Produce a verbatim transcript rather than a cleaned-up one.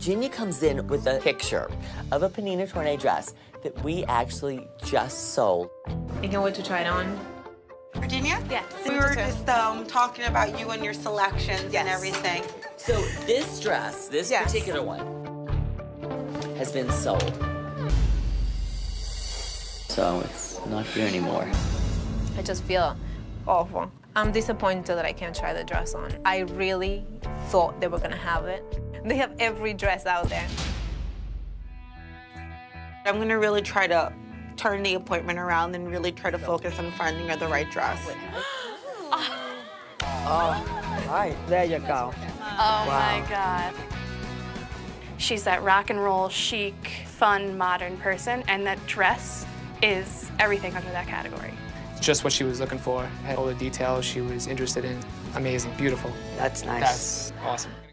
Virginia comes in with a picture of a Pnina Tornai dress that we actually just sold. I can't wait to try it on. Virginia? Yeah. We were just um, talking about you and your selections yes. and everything. So this dress, this yes. particular one, has been sold. So it's not here anymore. I just feel awful. I'm disappointed that I can't try the dress on. I really thought they were gonna have it. They have every dress out there. I'm gonna really try to turn the appointment around and really try to focus on finding her the right dress. Oh, right, there you go. Oh wow. My God. She's that rock and roll, chic, fun, modern person, and that dress is everything under that category. Just what she was looking for, had all the details she was interested in. Amazing, beautiful. That's nice. That's awesome.